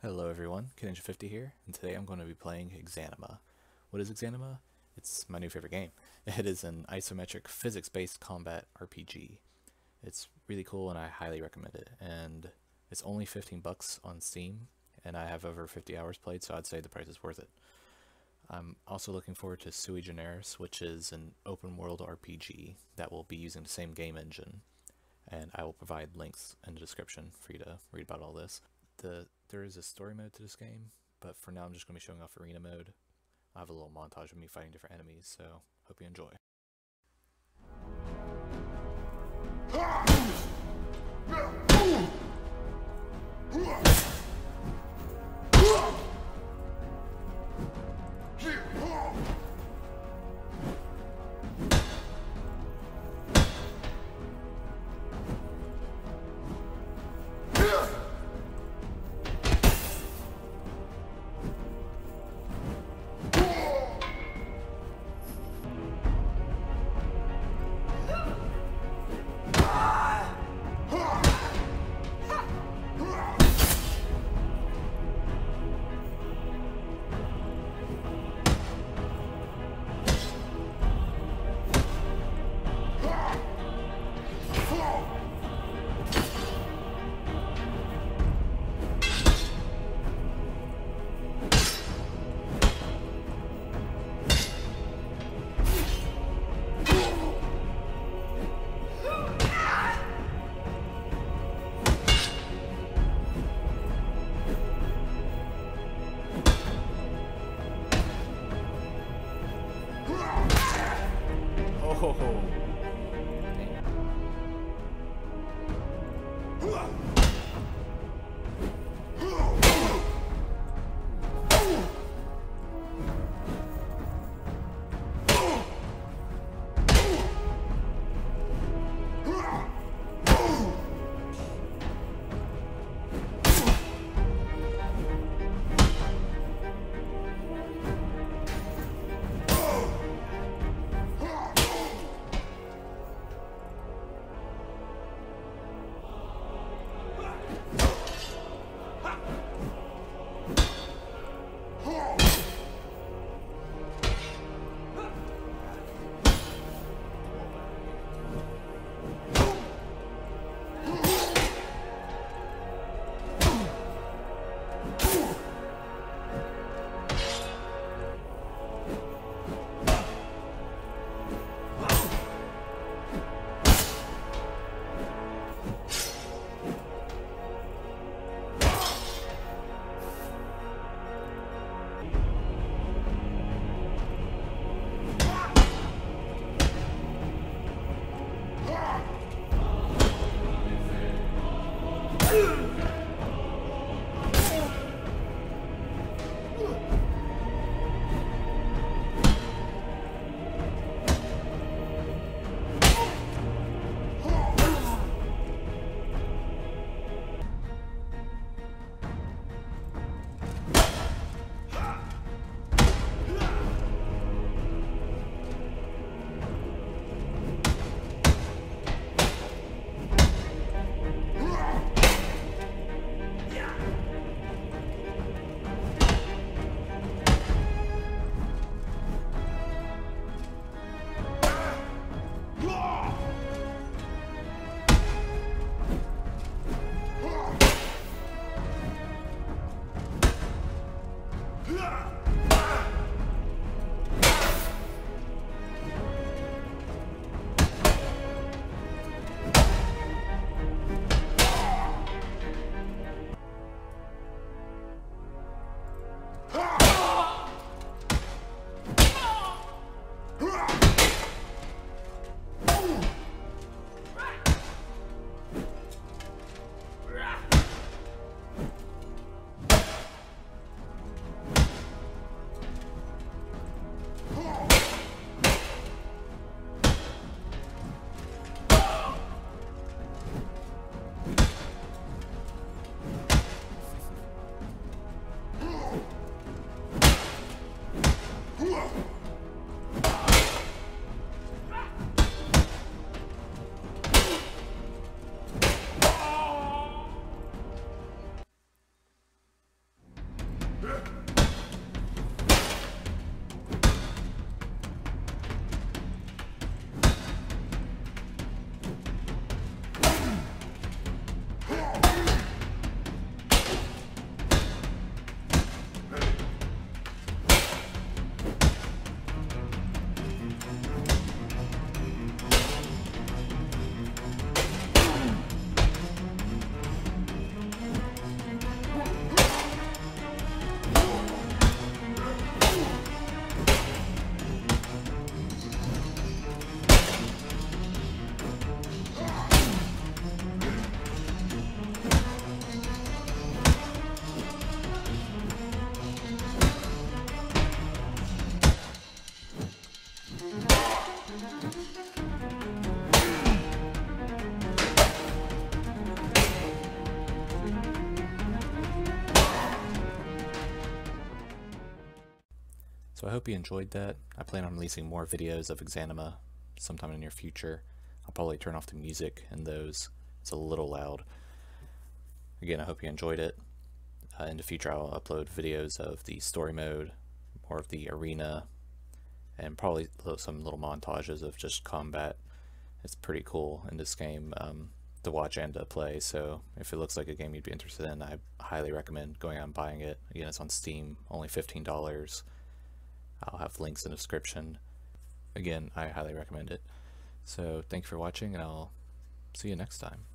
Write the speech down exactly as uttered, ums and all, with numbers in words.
Hello everyone, Ninja fifty here, and today I'm going to be playing Exanima. What is Exanima? It's my new favorite game. It is an isometric physics-based combat R P G. It's really cool and I highly recommend it, and it's only fifteen bucks on Steam, and I have over fifty hours played, so I'd say the price is worth it. I'm also looking forward to Generis, which is an open world R P G that will be using the same game engine, and I will provide links in the description for you to read about all this. The There is a story mode to this game, but for now I'm just going to be showing off arena mode. I have a little montage of me fighting different enemies, so hope you enjoy. Oh. So I hope you enjoyed that. I plan on releasing more videos of Exanima sometime in the near future. I'll probably turn off the music in those. It's a little loud. Again, I hope you enjoyed it. Uh, in the future I'll upload videos of the story mode, more of the arena, and probably some little montages of just combat. It's pretty cool in this game um, to watch and to play, so if it looks like a game you'd be interested in, I highly recommend going out and buying it. Again, it's on Steam, only fifteen dollars. I'll have links in the description. Again, I highly recommend it. So thank you for watching, and I'll see you next time.